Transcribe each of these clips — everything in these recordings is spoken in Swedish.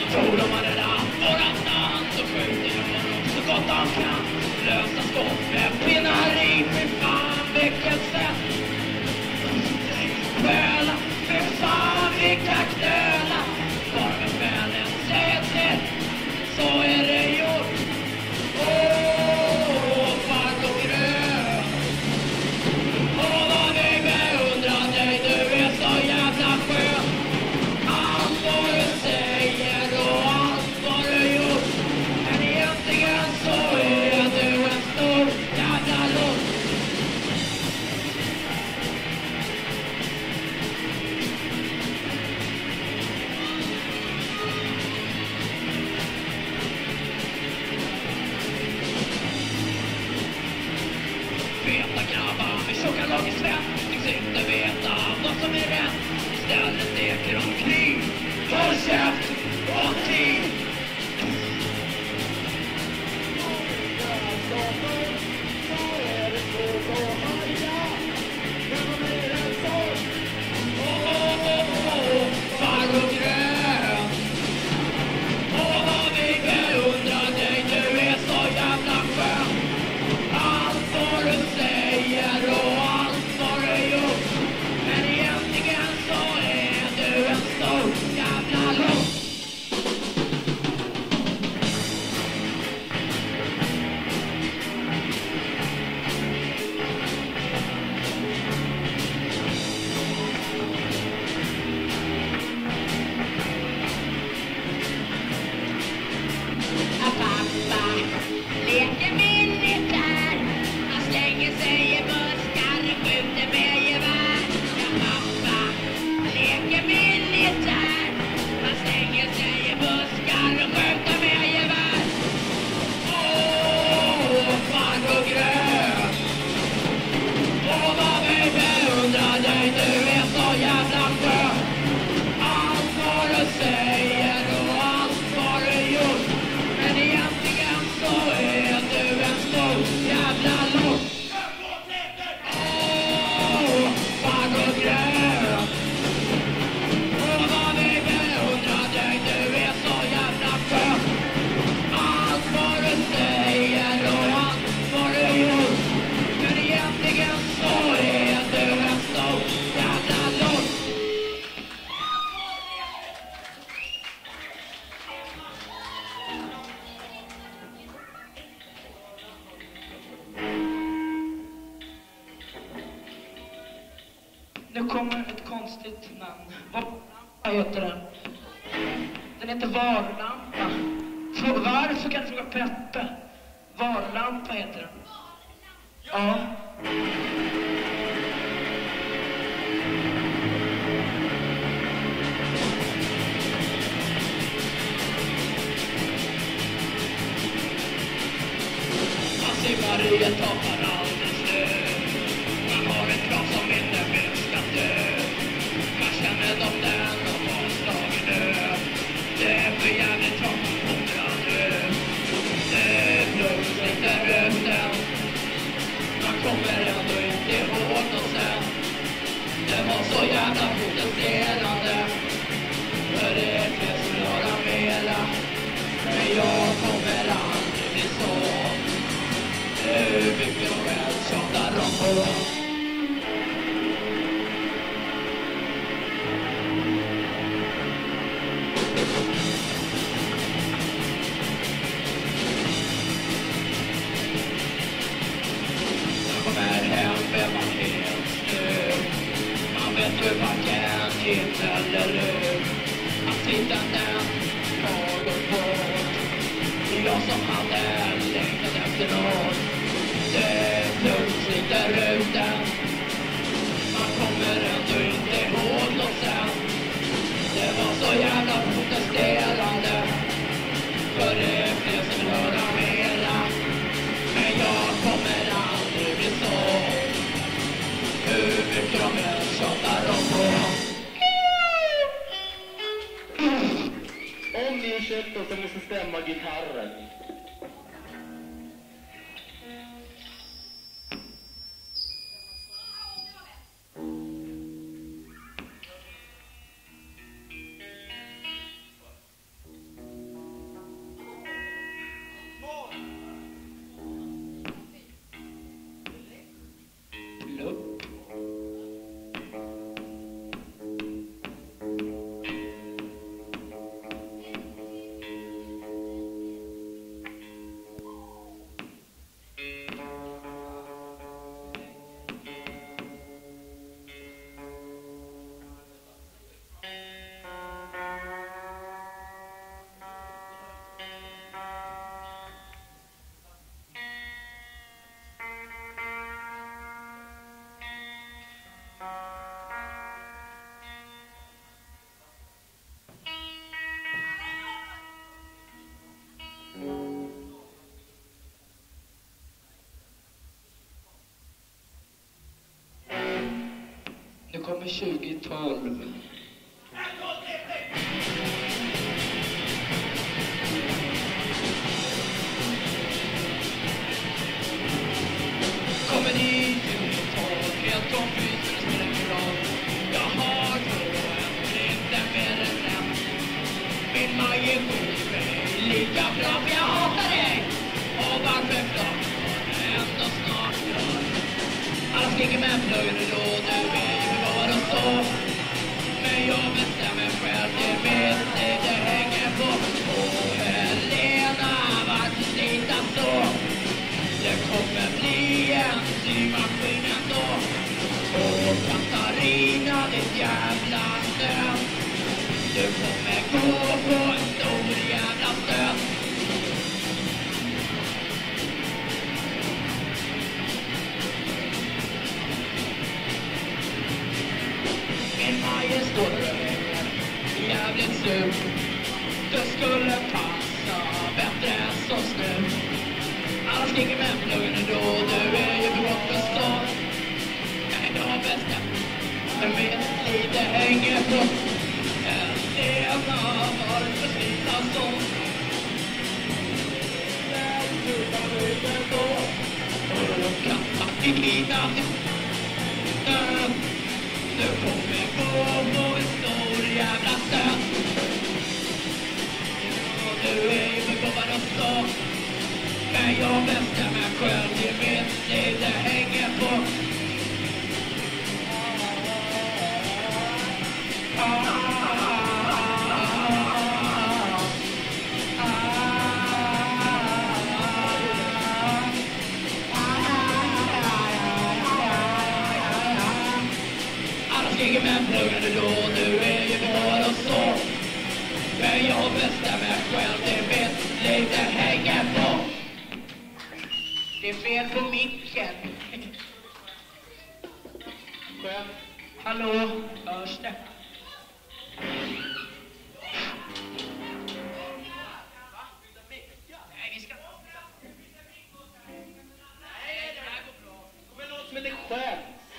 Tror de har redan vårat namn så skjuter jag dem så gott de kan. Lösa skott med pinnar i, fy fan vilket sätt. Knöla, fy fan vilka knöla. Bara med männen säger till, så är det gjort. Åh, farbror grön. Åh, vad vi beundrar dig, du är så jävla skön. Allt vad du säger och allt vad du gjort. Men egentligen så är du en stor jävla lort. Veta grabbar med tjocka lag i svett, tycks inte veta vad som är rätt. Istället leker omkring. Håll käft och tid. Farbror grön. Åh, vad vi beundrar dig, du är så jävla skön. Allt vad du säger och allt vad du gjort. Men egentligen så är du en stor jävla lort. Pappa leker militär. Han slänger sig i buskar och skjuter med gevär. Ja, pappa leker militär. Han slänger sig i buskar och skjuter med gevär. Åh, farbror grön. Åh, vad vi beundrar dig, du är så jävla skön. Allt vad du säger och allt vad du gjort. Men egentligen så är du en stor jävla lort. Åh, farbror grön. Åh, vad vi beundrar dig, du är så jävla skön. Allt vad du säger och allt vad du gjort. Men egentligen så är du en stor jävla lort. Nu kommer ett konstigt namn. Vad heter den? Den heter Varlampa. Varför kan du fråga Peppe? Varlampa heter den. Ja. Man simmar i ett toppar alldeles slut. Man har ett krav som inte vill ska dö. Man känner doften och har slagen död. Det är för jävligt trångt att fordra nu. Det är blod, inte röten. Man kommer ändå inte ihåg och sen. Det var så jävla protesterande. För det är fler som vill höra mera. Men jag kommer aldrig bli så. Hur mycket de väl tjatar de på. Jag kommer hem med man helt nu. Man vet hur varken hit eller ut. Att tiden den har gått bort. Jag som hade längtat efter något. Det plötsligt ruten. Man kommer ändå inte ihåg något sen. Det var så jävla protesterande. För det är fler som vill höra mera. Men jag kommer aldrig bli så. Hur mycket de än tjatar de på. Om ni ursäktar så måste stämma gitarren. kommer 2012. Kommer dit till mitt håll, helt ombyten och spelar ingen roll. Jag har tråden, men inte mer än en. Min mage skjuter mig lika bra, för jag hatar dig. Och varför klart var det ändå snart gör. Alla skriker med flöjor då, du är ju var och så. Men jag bestämmer själv, det är mitt liv det hänger på. Och Helena, varför slita så? Det kommer bli en symaskin ändå. Och Katarina, ditt jävla stöd. Du kommer gå på en stor jävla stöd. Min mage står där över, jävligt sur. Det skulle passa bättre som snö. Alla skriker med flöjorna då, du är ju brått och stå. Nej, jag har bestämt, men mitt liv det hänger på. Helena, varför slita så? När du var ute då, och Katarina, du kommer gå på en stor jävla stöd. Du är ju begåvad och så. Men jag bestämmer själv, det är mitt liv det hänger på. Alla skriker med flöjande då, du är ju bara och så. Men jag bestämmer själv, det är mitt liv det hänger på. Det är fel på micken. Chef, Hallå, hörs det? Nej, vi ska... Nej, det här går bra. men låt som heter chef.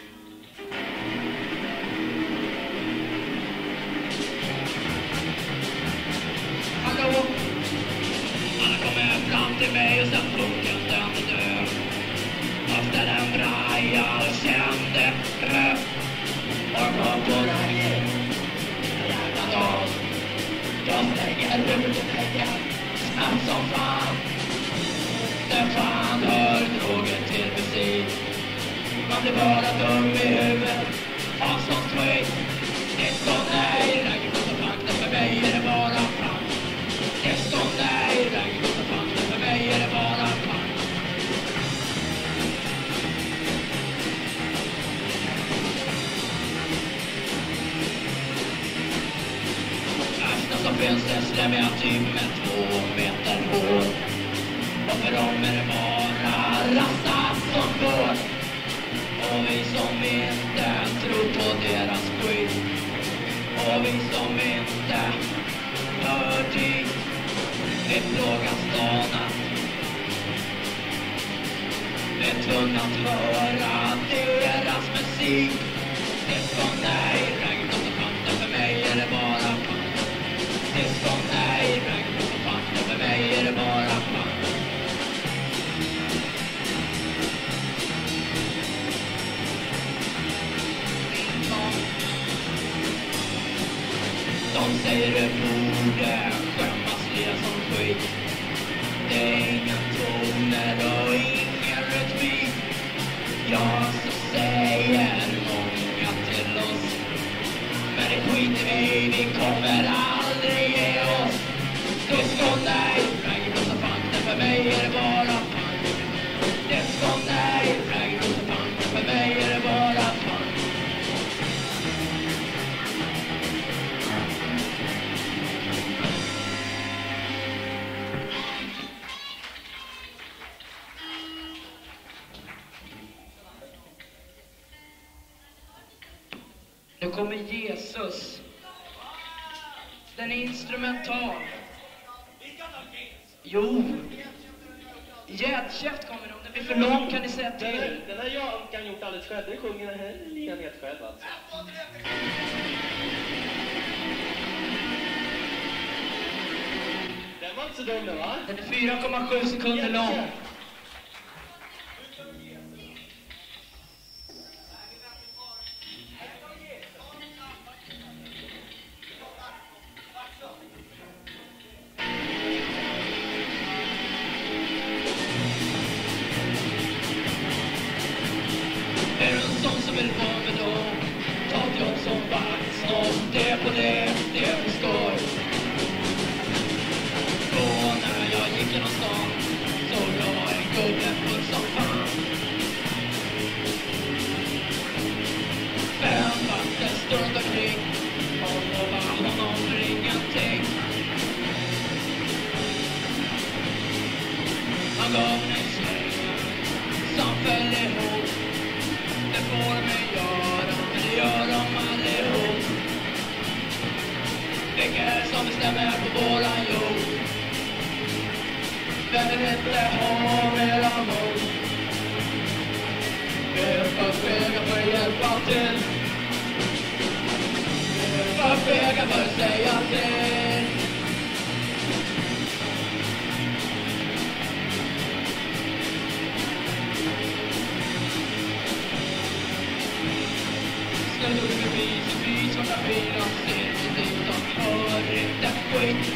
Hallå? Alla kommer fram till mig och sen funkar den död. Efter en braja och kände röv. Och kom på vägen. Jävla dag. Jag slänger ut och lägger snabbt som fan. Den fan hör drogen till musik. Man blir bara dum i huvudet av sånt skit. Det står nej, raggen och fakta, för mig är det bara fan. Det står nej, raggen och fakta, för mig är det bara fan. Värsta som finns är slämmiga typ med 2 meter hår. Och för dem är det bara rasta som går. Och vi som inte tror på deras skit. Och vi som inte hör dit. Vi plågas stanat. Vi är tvungna att höra deras musik. Det ska nej, regn och fakta, för mig är det bara fan. Det ska nej, regn och fakta, för mig är det bara fan. De säger det borde skämmas leda som skit. Det är inga toner och ingen rytmik. Ja, så säger många till oss. Men det skiter vi kommer aldrig ge oss. Det ska nej, regn och fakta, för mig är det bara fan. Det ska nej, regn och fakta, för mig är det bara fan. Nu kommer Jesus. Den är instrumental. Jo. Jätkäft kommer de. Det blir för långt, kan ni säga till. Den här Jankan gjort alldeles själv. Det sjunger den här ligan helt själv alltså. Den var inte så dum, va? Den är 4,7 sekunder lång. Är du en sån som vill vara med dem? Ta ett jobb som vaktsnopp. Det är på det förstår. Och när jag gick genom stan såg jag en gubbe full som fan. 5 vakter stund omkring och lovade honom för ingenting. Han gav mig slängar som föll ihop. Det får mig göra, men det gör de allihop. Vilka är det som bestämmer på våran jord? Vem vill inte ha mera mod? För fega för hjälpa till. För fega för säga till. Snällor förbi som jag vill och ser till dit och hör inte skit.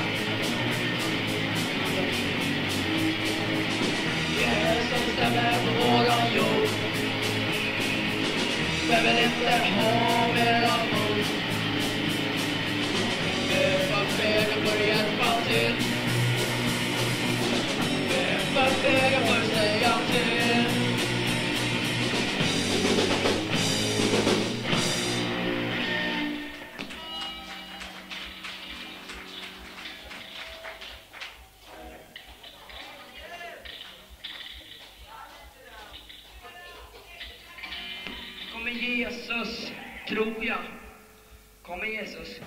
Som stämmer på våran jord. Vem vill inte ha mera mod? För fega för hjälpa till. För fega för säga till. Kommer Jesus, tror jag. Kommer Jesus.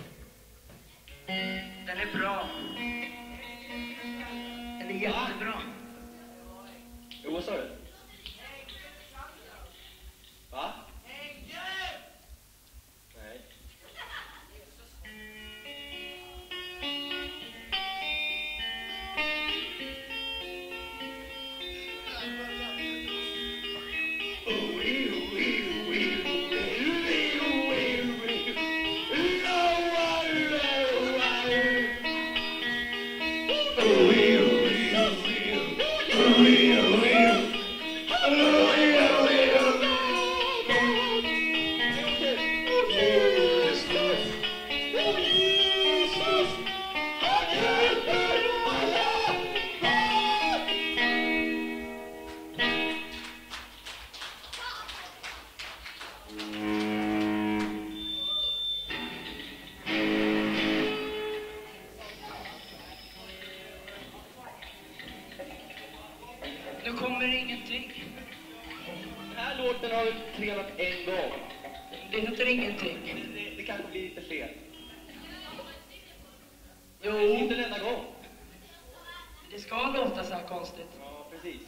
Den är bra. Den är jättebra. Jo, vad sa du? Va? Nej. Nu kommer ingenting. Den här låten har vi tränat en gång. Det heter ingenting. Det kanske blir lite fler. Jo, Inte en enda gång. det ska låta så här konstigt. Ja, precis.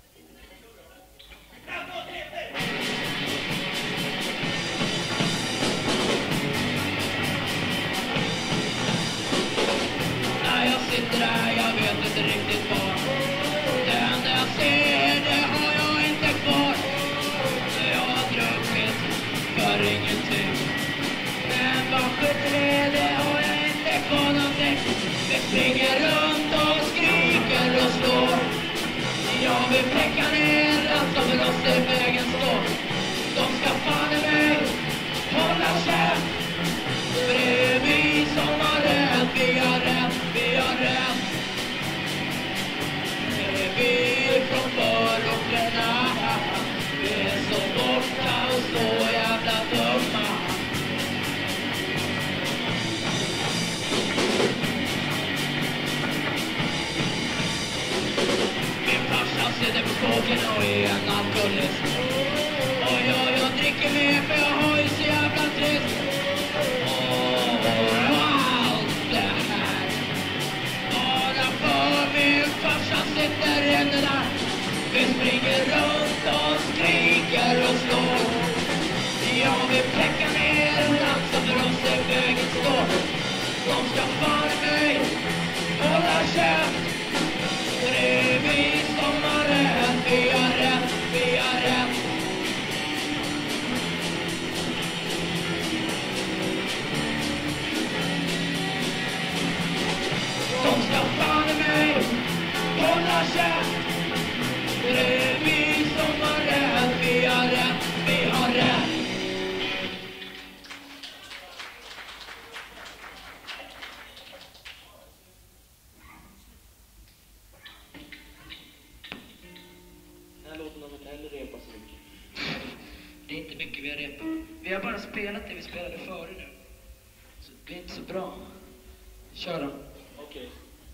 När jag sitter där, jag vet inte riktigt var. Det enda jag ser, det har jag inte kvar. Jag har druckit för ingenting. Men bakom det har jag inte kvar någonting. Vi springer runt och skriker och slår. Jag vill peka ner allt som vill oss i vägen stå. De ska fan i mig hålla käft. För det är vi som har rätt, vi har rätt, vi har rätt. Det är vi från förorterna. Vi är så borta och så jävla dumma. Min farsa sitter på kåken och är en alkoholist. Och jag dricker mer för jag har ju så jävla trist. Allt det här bara för min farsa sitter inne där. De ska fan i mig hålla käft. Det är vi som har rätt. Vi har rätt, vi har rätt. De ska fan i mig hålla käft. Det är vi som har rätt. Vi har rätt, vi har rätt. Den här låten har vi inte heller repat så mycket. Det är inte mycket vi har repat. Vi har bara spelat det vi spelade före nu. Så det är inte så bra. Kör då. Okej.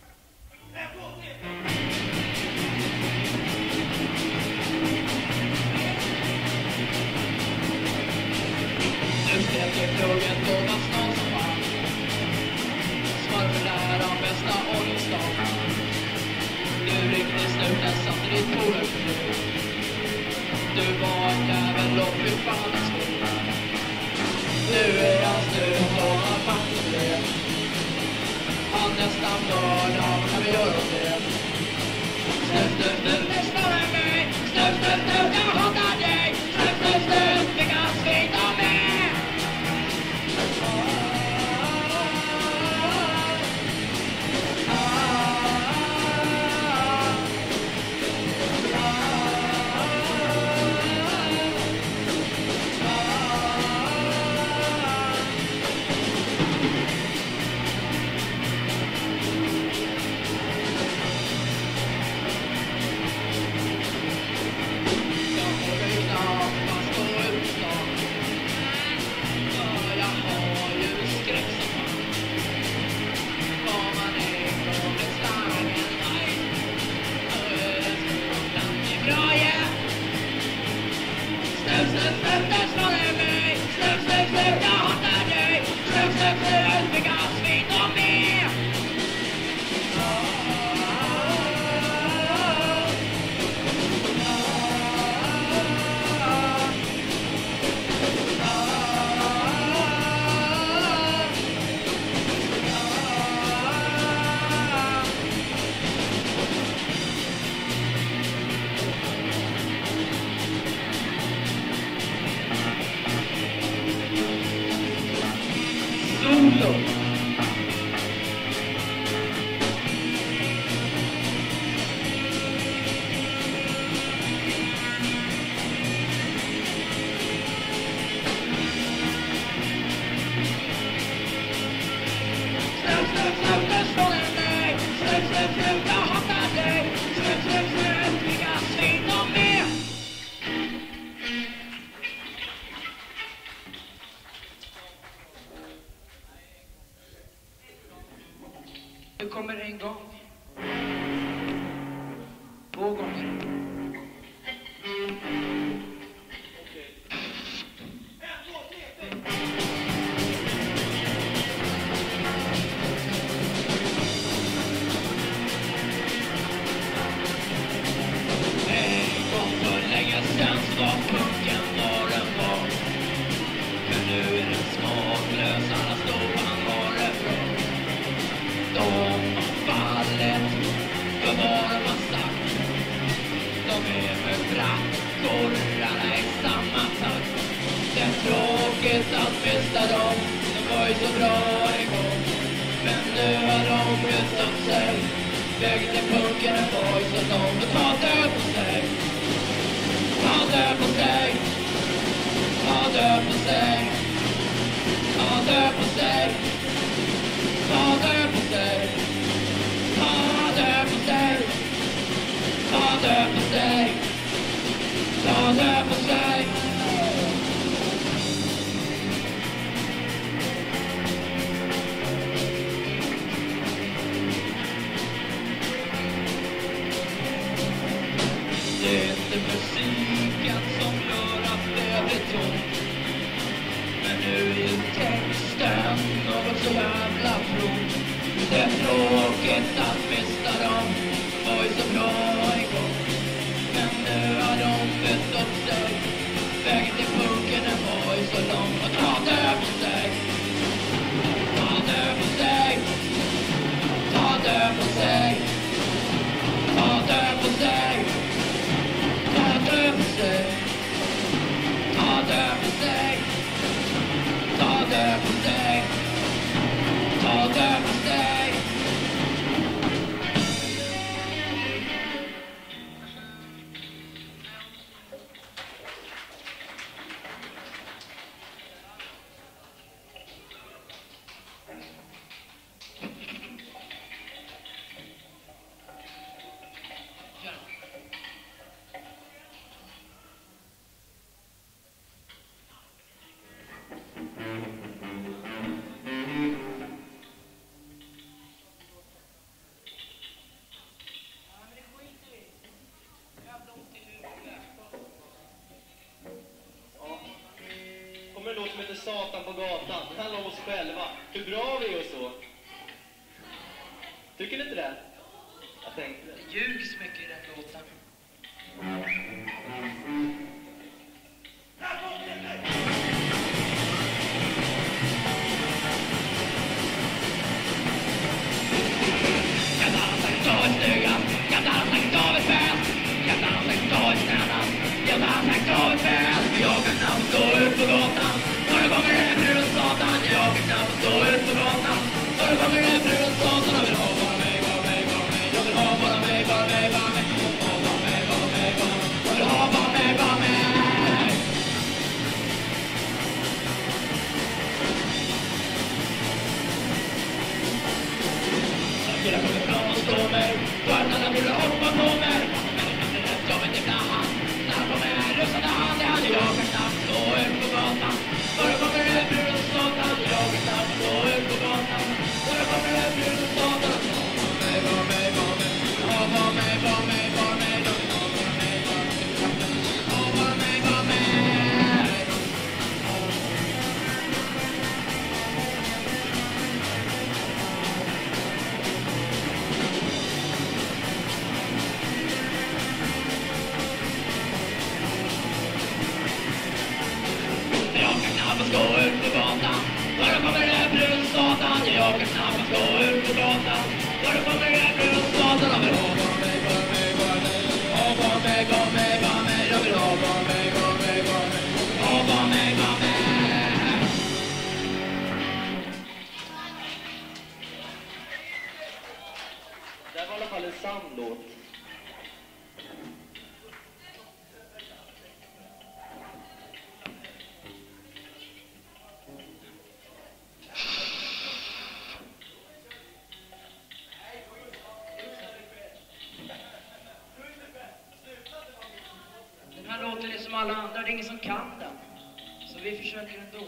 Nu släpper pluggen då man snart som fan. Smörper där av bästa oljestad. Du riktigt snuten satte ditt polare för nu. Du var en jävel och fy fan en skog. Nu är han slut och han fattar det. Han nästan dör, vad kan vi göra åt det? Snuff, snuff, snuff, det snarare mig. Snuff, snuff, snuff, jag hatar dig. Snuff, snuff, snuff, det kan svita med. Det kommer en gång. 2 gånger. En gång för länge sedan så var punken var den var. Men nu är den smaklös, alla stovan var det bra. De har fallit, för vad de har sagt. De är med brattkorrarna i samma takt. Det är tråkigt att mista dem, de var ju så bra igång. Men nu har de utan sig, vägen till punken är boy, så de får ta död på sig. Ta död på sig, ta död på sig, ta död på sig, ta död på sig, ta död på sig, ta död på sig, ta död på sig. Det är inte musiken som gör att det blir tomt, men nu är texten och död på sig. Ta död på sig. Ta död på sig. Ta död på sig. Ta död på sig. Ta död på sig. Kommer en låt som heter Satan på gatan. Det handlar om oss själva. Hur bra vi är och så. Tycker ni inte det? Jag tänkte det. Det ljugs mycket i den låten. Jag kan knappt stå ut på gatan. När det kommer en brun satan. Jag kan knappt stå ut på gatan. När det kommer en brun satan. Jag vill ha bara mig, bara mig, bara mig. Jag vill ha bara mig, bara mig, bara mig. Jag vill ha bara mig, bara mig, bara mig. Jag vill ha bara mig, bara mig. Killar kommer fram och slår mig. Vartarna vill hoppa på mig. Men det blir rätt som en jävla hand. När de kommer en russande hand. Jag kan knappt stå ut på gatan. När det kommer en brun satan. Jag kan knappt stå ut på gatan. När det kommer en brun satan. Var mig, var mig, var mig. Var mig, var mig, var mig. Var mig, var mig. Gå ut på gatan. När det kommer en brun satan. Jag kan knappast gå ut på gatan. När det kommer en brun satan. Jag vill ha bara mig, bara mig, bara mig. Ha bara mig, bara mig, bara mig. Jag vill ha bara mig, bara mig, bara mig. Ha bara mig, bara mig. Det här var i alla fall en sann låt. Låten är som alla andra, det är ingen som kan den. Så vi försöker ändå.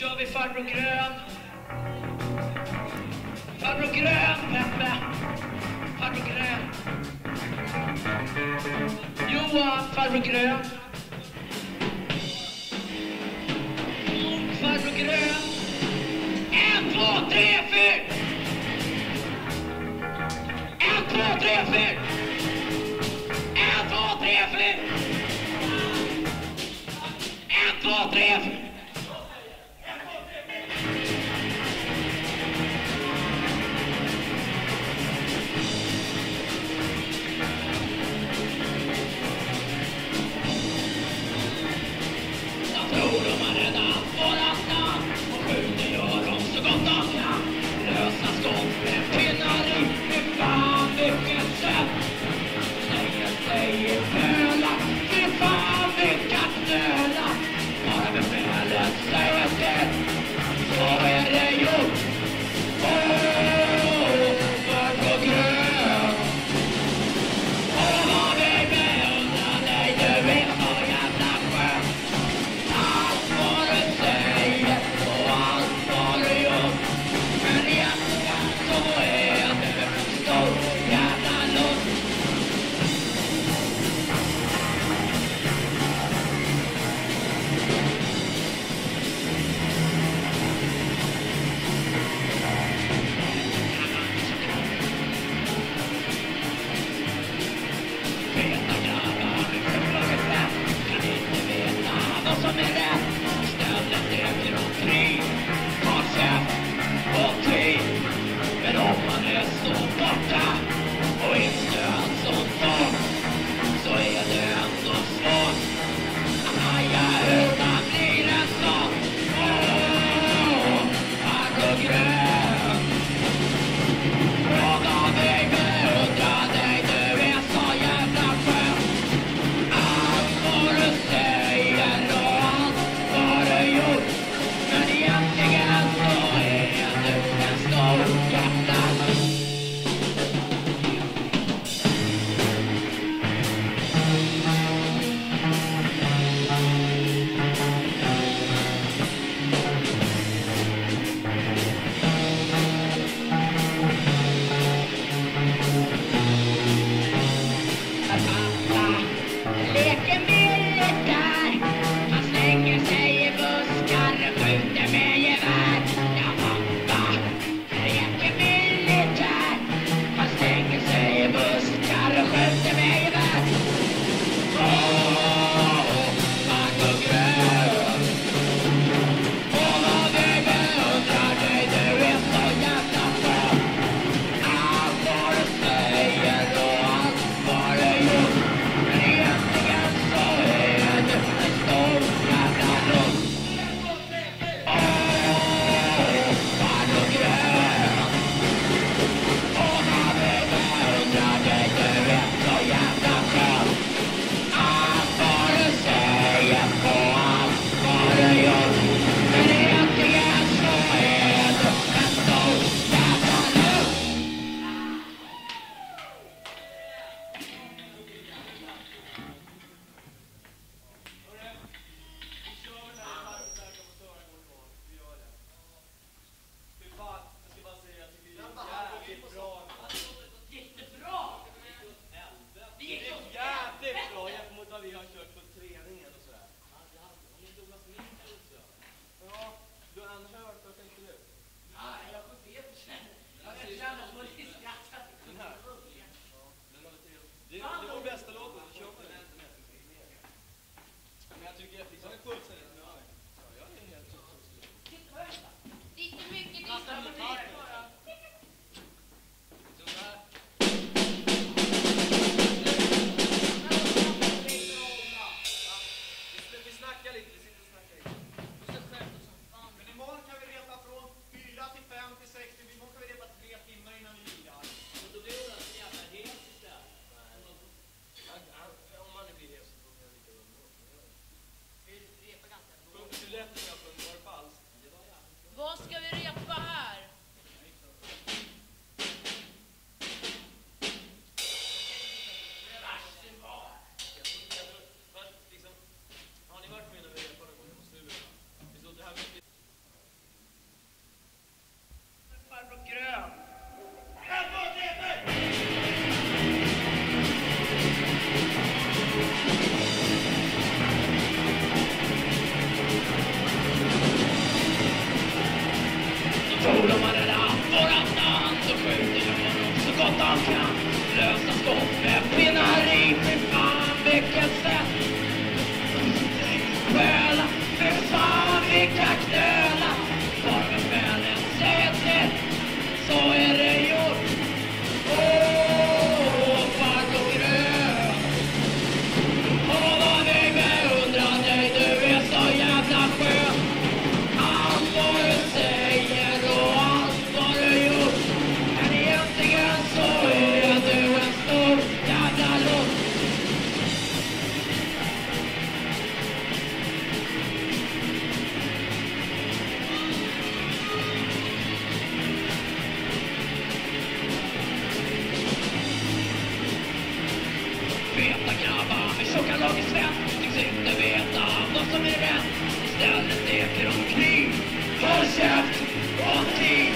kör vi farbror Grön. Farbror Grön, Peppe. Farbror Grön. Johan, farbror Grön. Farbror Grön. 1, 2, 3, 4. 1, 2, 3, 4. 1, 2, 3, 4. 1, 2, 3, 4. Repa ganska feta grabbar med tjocka lager svett tycks inte veta vad som är rätt. Istället leker omkring. Håll käft och tid.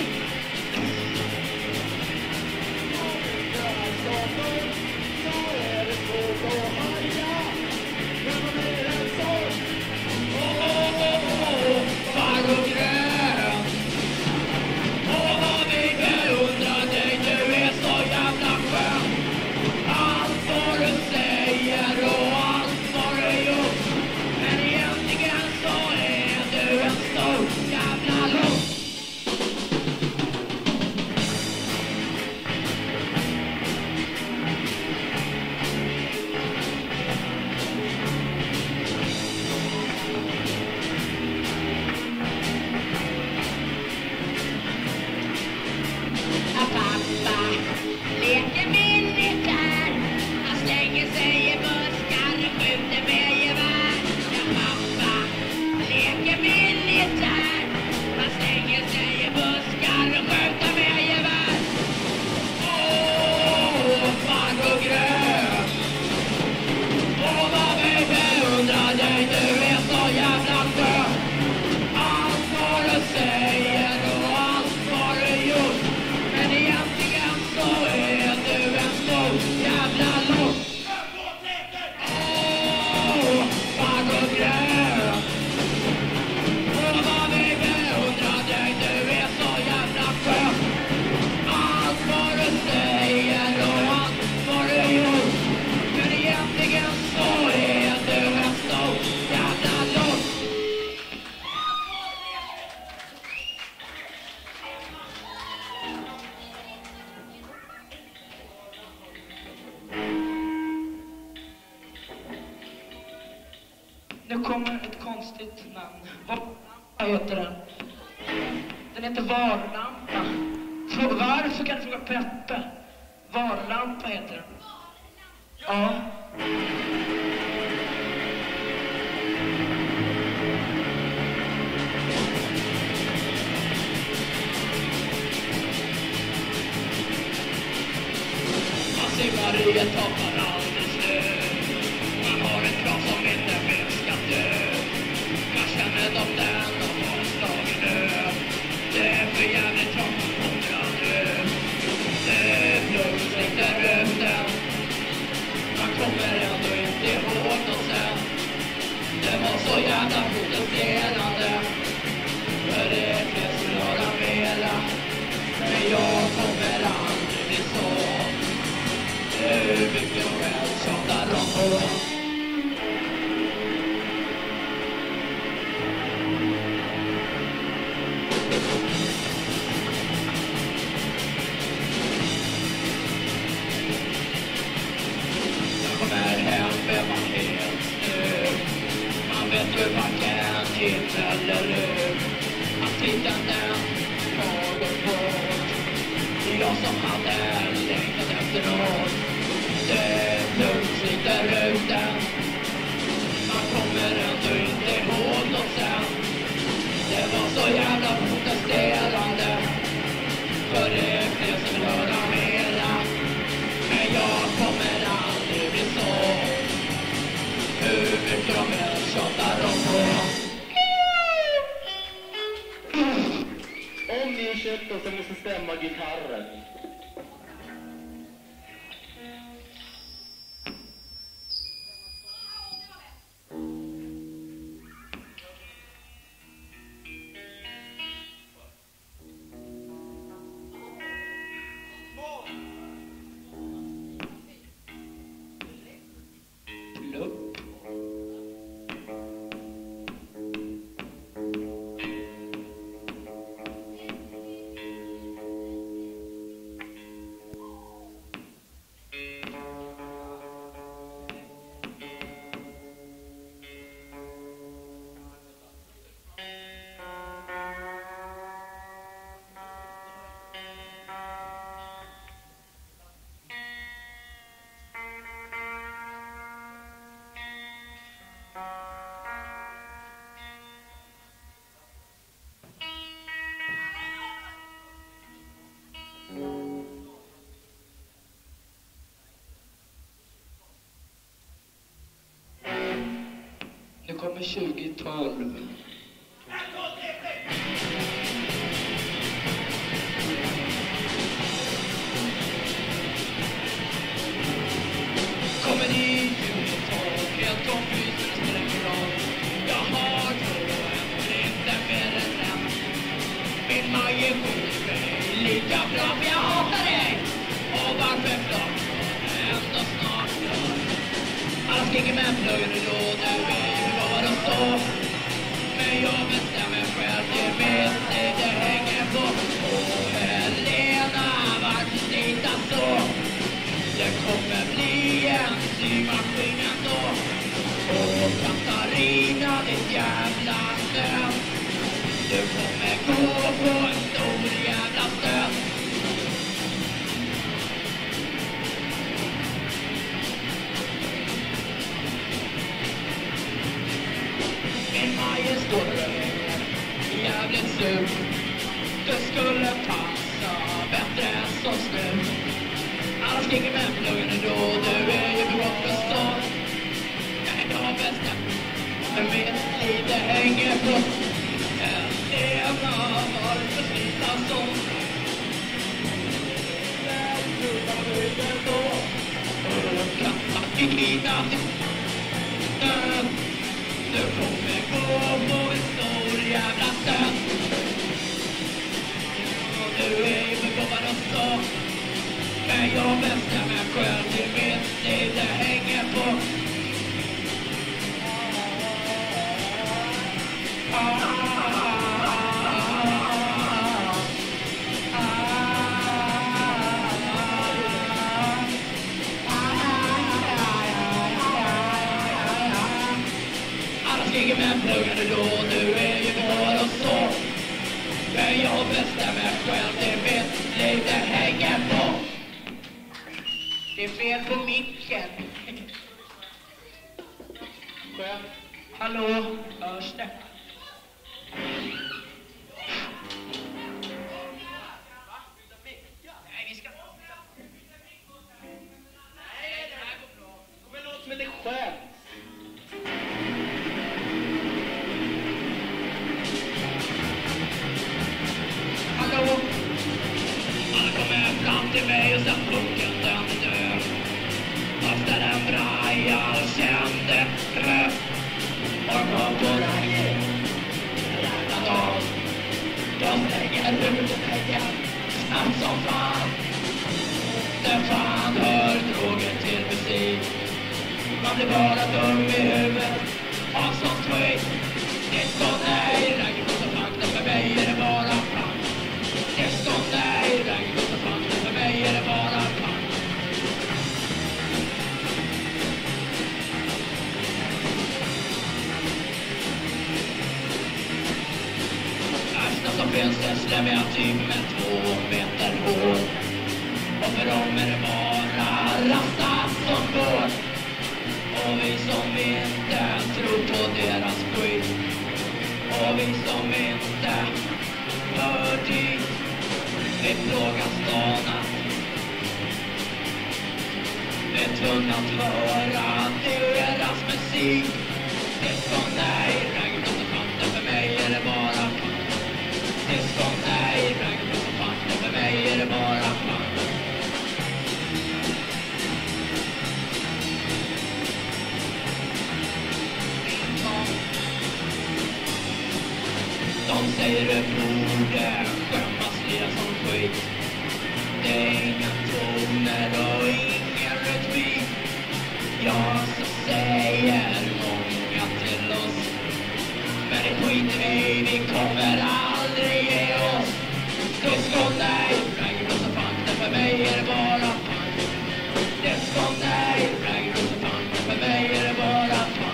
Nu kommer ett konstigt namn. Vad heter den? Den heter Varlampa. Varför kan du fråga Peppe? Varlampa heter den. Ja. Man ser Maria tappar aldrig slut. Man har ett krav som inte ska dö. Man känner dem den och har slagen öv. Det är för jävligt trångt man kommer aldrig ut. Det är plötsligt där rösten. Man kommer ändå inte ihåg något sen. Det var så jävla protesterande. För det är fler som höra mera. Men jag kommer aldrig bli så. Hur mycket själv tjatar de på. Jag kommer hem med man helt nu. Man vet hur man kan till eller ur. Att titta den har gått bort. Det är jag som hade längtat efter något. Det är plötsligt där ute. Man kommer ändå inte ihåg något sen. Det var så jävla protesterande. För det är fler som vill höra mera. Men jag kommer aldrig bli så. Hur mycket de än tjatar de på. Om ni ursäktar så måste stämma gitarren. kommer 2012. Kommer dit 2012, helt konfys men det spelar ingen roll. Jag har tråden, men inte mer än den. Min mage skjuter mig lika bra, för jag hatar dig. Och varför klart, ändå snart dör. Alla skriker med flöjor och då, du är ju var och så. Men jag bestämmer själv, det vet dig, det hänger på. Åh Helena, varför slita så? Det kommer bli en symaskin ändå. Åh Katarina, ditt jävla stöd. Du kommer gå på en stor jävla stöd. Min maj står över, jävligt sur. Du skulle passa bättre som snö. Alla skriker med flöjorna då, du är ju brått och så. Nej, jag har bestämt, för mitt liv det hänger på. Helena, varför slita så? Katarina, du kommer gå på en stor jävla stöd. Du är ju begåvad och så. Men jag bestämmer själv, det mitt liv det hänger på. Alla skriker med flöjande då, du är ju vår och så. Men jag bestämmer själv, det mitt liv det hänger på. Det är fel på micken. Chef. Hallå, hörs det? Nej, vi ska... Nej, det här går bra. Men låt som heter chef. Hallå? Alla kommer fram till mig och sen boken den dör. Efter en braja kände röd. Och kom på vägen jävla dag. De slänger ut väggen snabbt som fan. När fan hör drogen till musik. Man blir bara dum i huvudet av sånt skit. Disco nej, reggae på så fakta, för mig är det bara fan. Disco nej, reggae på så fakta, för mig är det bara fan. Värsta som finns är slämmiga typ med 2 meter hår. Och för dem är det bara rasta som går. Och vi som inte tror på deras skit. Och vi som inte hör dit. Vi plågas dagarna. Vi är tvungna att höra deras musik. Disco nej, reggae på så fakta, för mig är det bara fan. Disco nej, reggae på så fakta, för mig är det bara fan. De säger det borde skämmas lira som skit. Det är inga toner och ingen rytmik. Ja, så säger många till oss. Men det skiter vi kommer aldrig ge oss. Disco nej, reggae på så fakta, för mig är det bara fan. Disco nej, reggae på så fakta, för mig är det bara fan.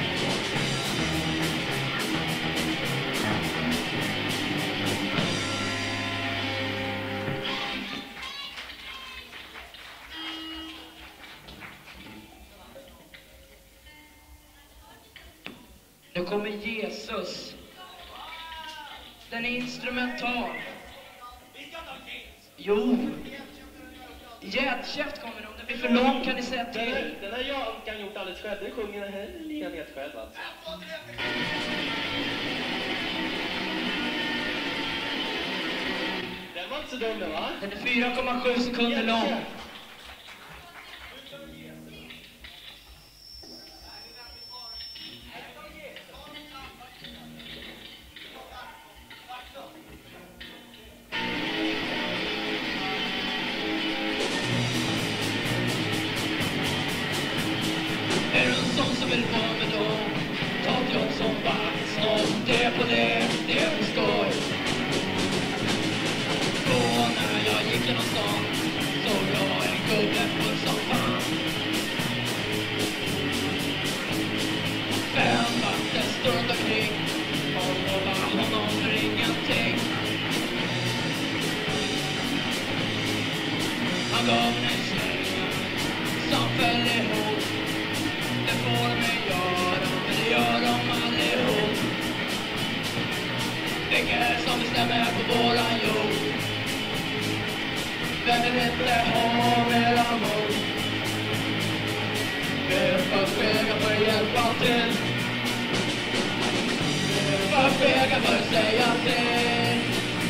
Nu kommer Jesus. Den är instrumental. Jo. Gäddkäft kommer de. Det är för långt, kan ni säga till? Den här Jankan gjort alldeles själv. Den sjunger den här linan helt själv alltså. Den var inte så dum den, va? Den är 4,7 sekunder lång. Är du en sån som vill vara med dem? Ta ett jobb som vaktsnobb. Det är på det förstår. Då när jag gick genom stan såg jag en gubbe full som fan. 5 vakter står runt omkring och lovar honom för ingenting. Han gav mig en släng som föll ihop. Det får mig göra, men det gör de allihop. Vilka är det som bestämmer på våran jord? Vem vill inte ha mera mod? Vi är för fega för att hjälpa till. Vi är för fega för att säga till.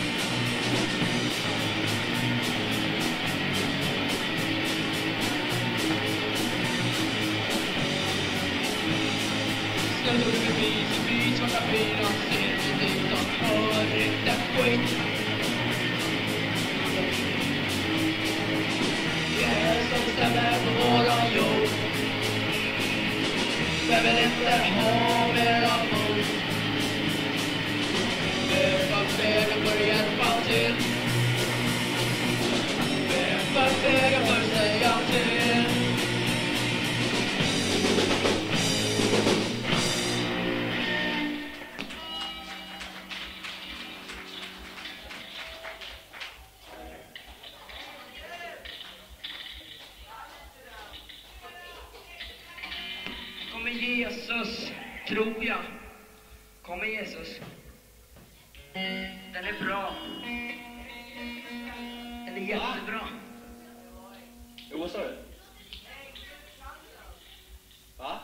Ska du förbi svarta bilar, ser du dit och hör inte skit. Det är som bestämmer på våran jord. Vem vill inte ha mera mod? Vi är för fega för att hjälpa till. Vi är för fega för att säga till. Kommer Jesus, tror jag. Kommer Jesus. Den är bra. Den är jättebra. Jo, vad sa du? Va?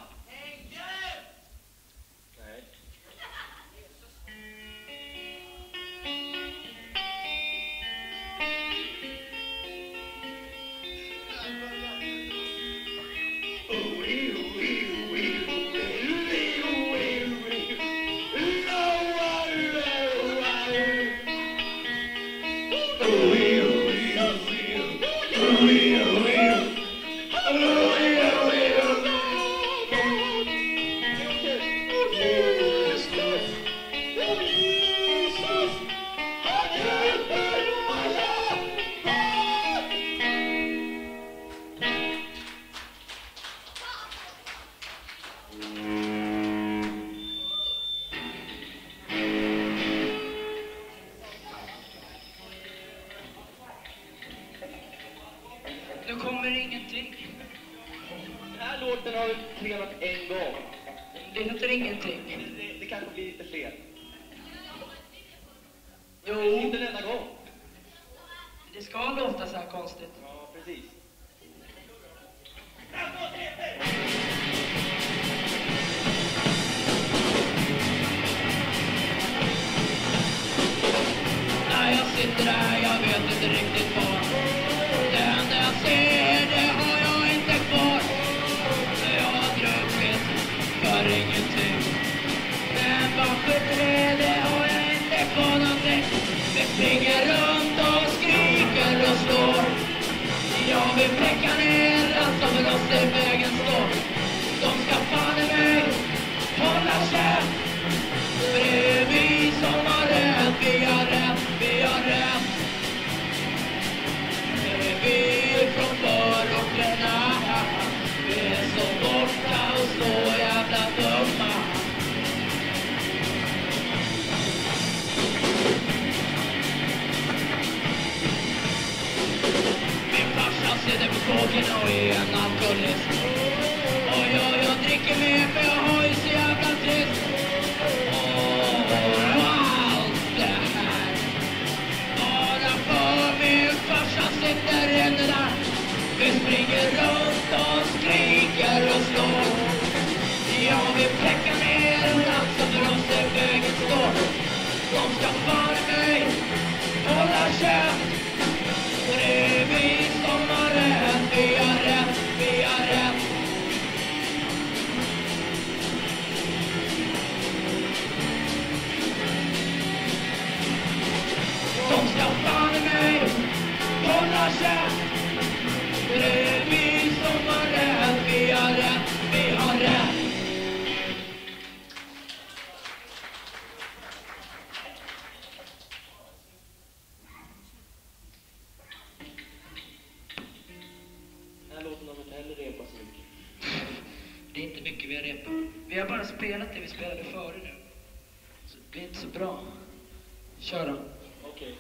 Nej. Nu kommer ingenting. Den här låten har vi tränat en gång. Det heter ingenting. Det kanske blir lite fler. Jo, Inte denna gång. det ska låta så här konstigt. Ja, precis. När jag sitter där, jag vet inte riktigt var. Det enda jag ser, det har jag inte kvar. Jag har druckit för ingenting. Men varför det har jag inte kvar någonting. Vi springer runt och skriker och slår. Jag vill peka ner allt som för oss i vägen står. De ska fan i mig hålla käft. För det är vi som har rätt, vi har rätt, vi har rätt. Det är vi från förorterna. Vi är så borta och så jävla dumma. Min farsa sitter på kåken och är en alkoholist. Och jag dricker mer för jag har ju så jävla trist. Allt det här bara för min farsa sitter inne där. Vi springer runt repa. Vi har bara spelat det vi spelade före nu. Så det blir inte så bra. Kör då. Okej.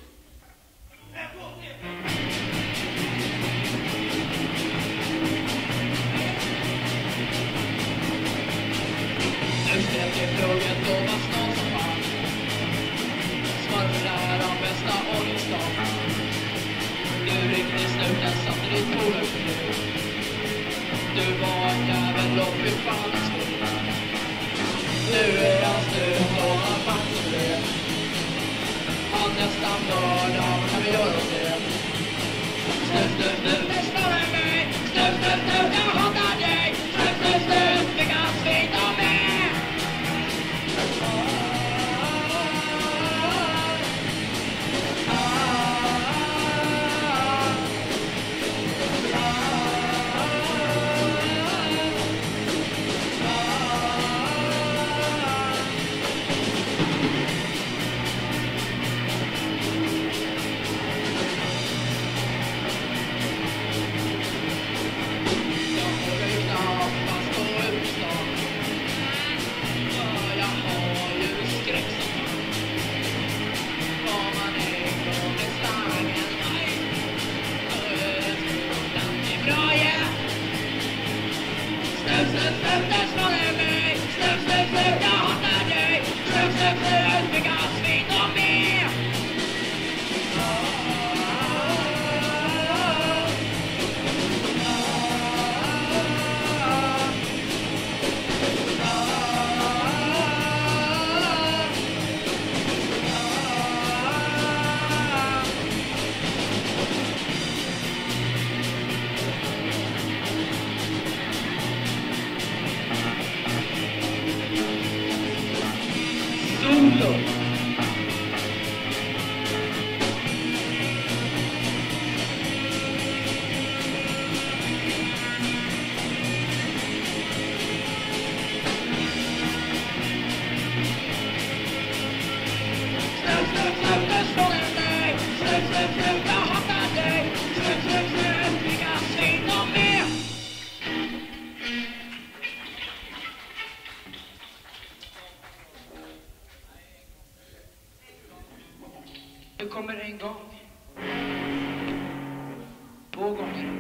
Nu ställde jag plugget och var snart som fan. Svarvar är av bästa ordningsdagen. Du ryckte i snuten, satte ditt polare för nu. Du var en jävel och fy fan en skola. Nu är han slut och han faktiskt det. Han nästan mörda, vad kan vi göra åt det? Snup, snup, snup, det snarare mig. Snup, snup, snup, jag hatar dig. Snup, snup, snup, vi kan svita med. Det kommer en gång. 2 gånger.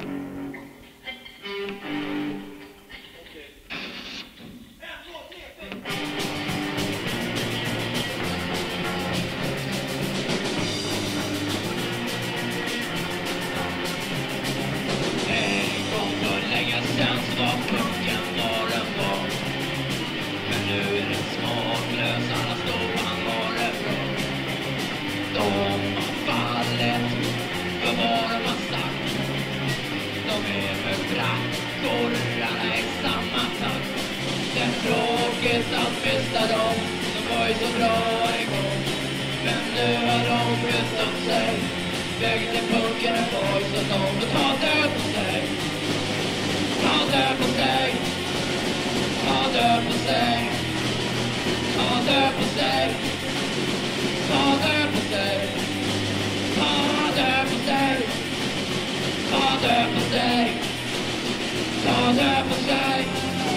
Att mista dem, de var ju så bra en gång. Men nu har de flyttat sig. Vägen till punken är boys och de får ta död på sig. Ta död på sig. Ta död på sig. Ta död på sig. Ta död på sig. Ta död på sig. Ta död på sig. Ta död på sig.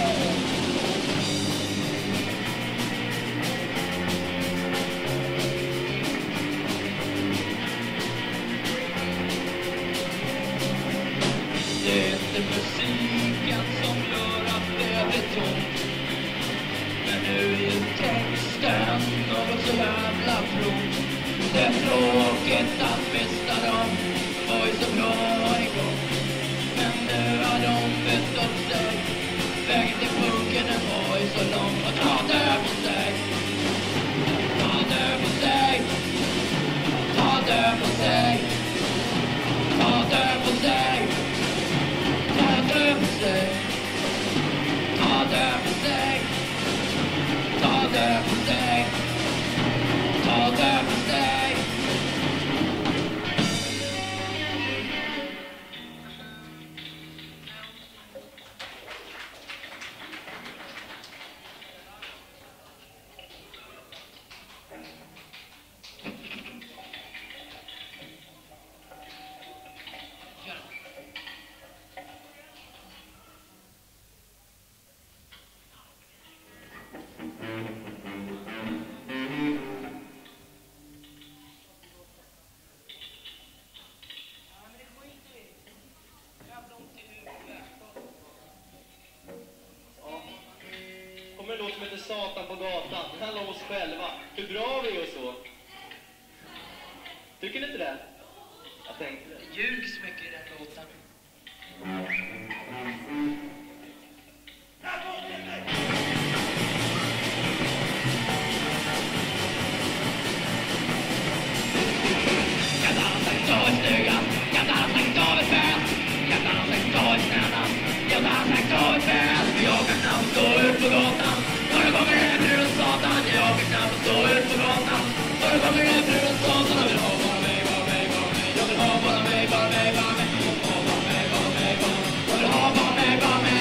Det är inte musiken som gör att det blir tomt. Men nu är texten något så jävla prov. Det är tråkigt att mista dem, var ju så bra en gång. Men nu har de bytt upp sig. Vägen till punken var ju så lång. Och ta död på sig. Ta död på sig. Ta död på sig. Ta död på sig. Ta död på sig. Ta död på sig. Ta död på sig. Ta död på sig. låt som heter Satan på gatan. Den handlar om oss själva. Hur bra vi är och så. Tycker ni inte det? Jag tänkte det. Det ljugs mycket i den låten. Jag dansar inte av i stugan, jag dansar inte av i fest. Jag dansar inte av i snänan, jag dansar inte av i fest. Jag kan knappt stå ut på gatan, när det kommer en brud och satan. Jag kan knappt stå ut på gatan, när det kommer en brud och satan. Jag vill ha bara mig, bara mig, bara mig. Jag vill ha bara mig, bara mig, bara mig. Jag vill ha bara mig, bara mig, bara mig. Jag vill ha bara mig, bara mig.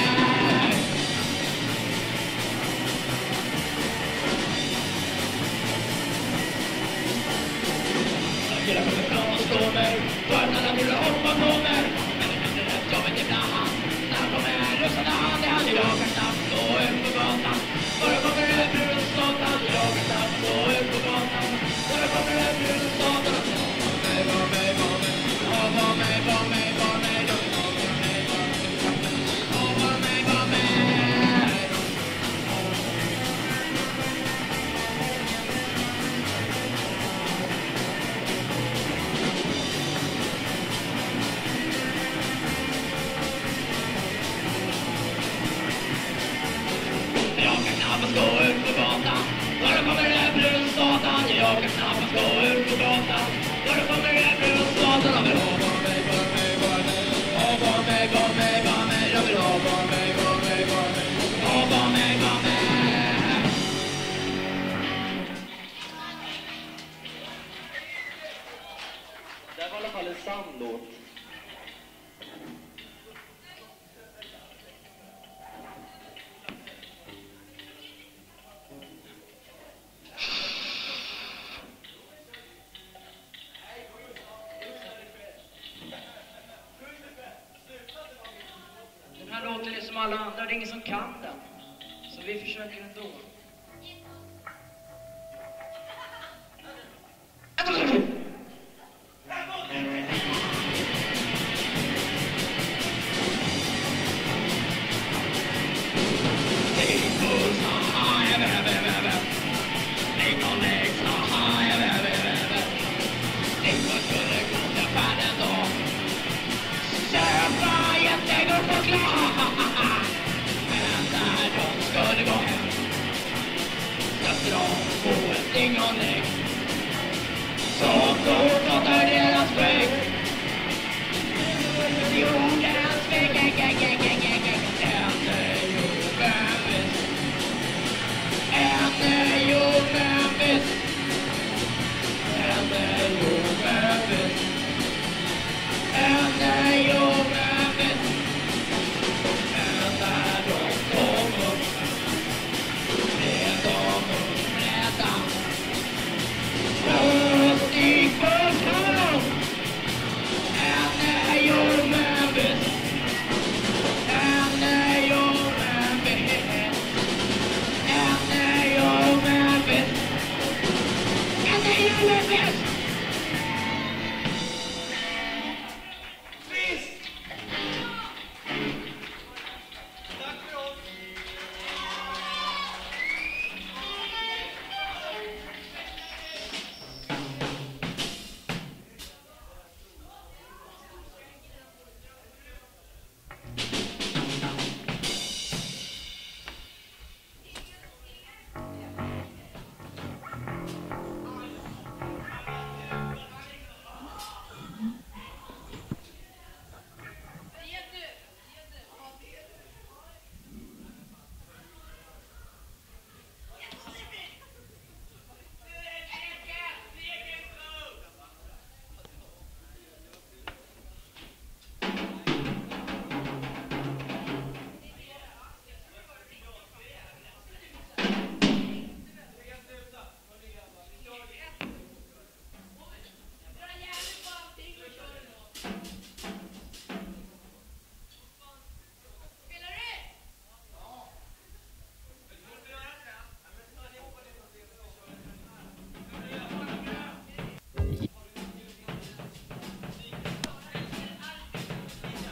Killar kommer fram och slår mig, för att alla vill hoppa på mig. Men det händer rätt som ett jävla hand. När kommer en röstande hand i hand. Jag kan knappt stå ut på gatan, för det kommer en brud och satan. Jag kan knappt stå ut på gatan, för det kommer en brud och satan. Jag vill ha bara mig, bara mig. Jag vill ha bara mig, bara mig, bara mig. Jag vill ha bara mig, bara mig. Jag vill ha bara mig, bara mig. Jag kan knappast gå ut på gatan, för det kommer en brud och satan. Jag kan knappast gå ut på gatan, för det kommer en brud och satan. Jag vill ha bara mig, bara mig, bara mig. Ha bara mig, bara mig, bara mig. Jag vill ha bara mig, bara mig, bara mig. Ha bara mig, bara mig. Det här var i alla fall en sann låt. Den här låten är som alla andra, det är ingen som kan den. Så vi försöker ändå.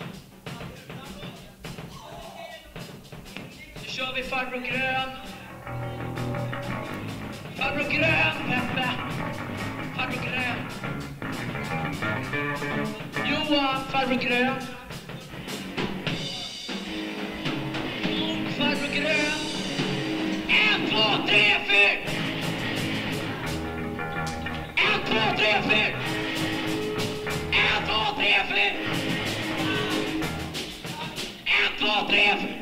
Kör vi Farbror Grön. Farbror Grön, Peppe. Farbror Grön. Johan, farbror Grön. Farbror Grön. 1, 2, 3, 4. 1, 2, 3, 4. 1, 2, 3, 4. 1, 2, 3, 4.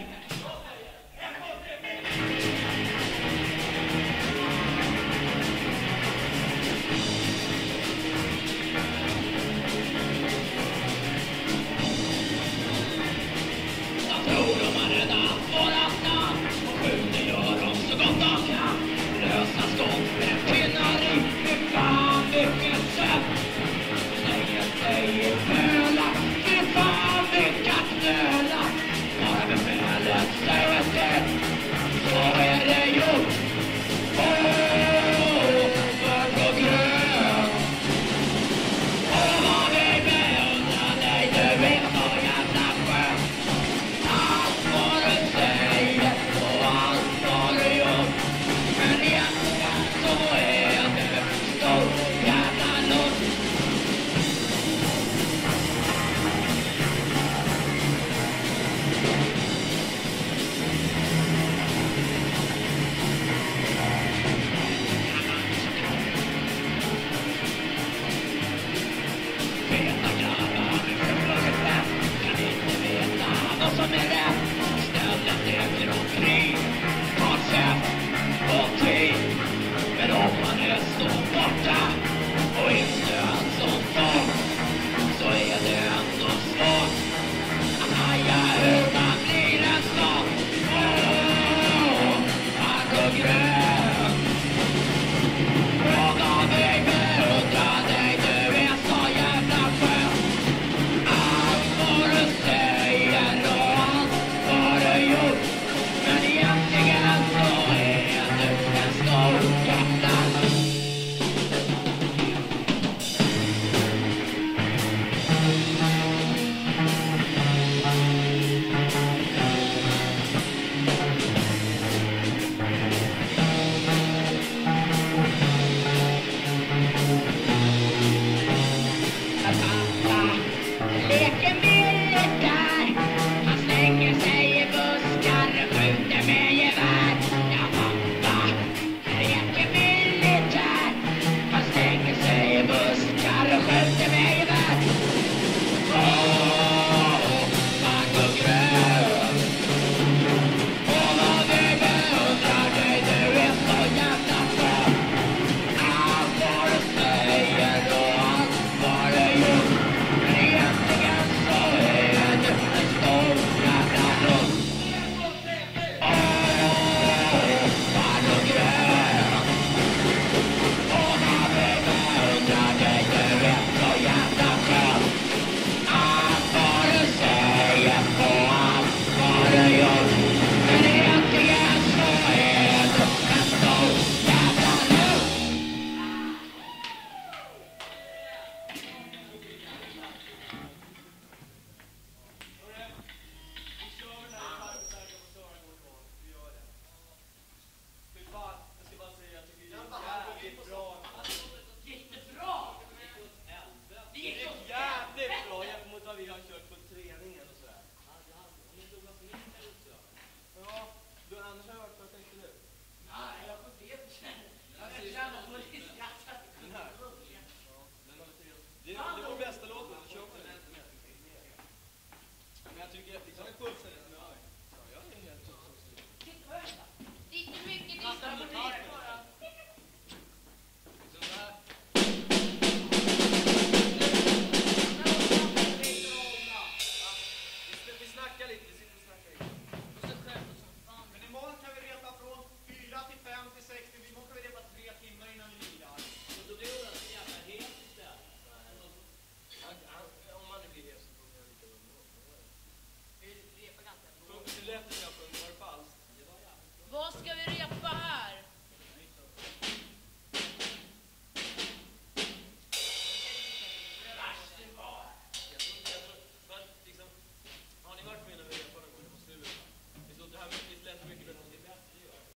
Det är vår bästa låt, så kör på den. Men jag tycker liksom en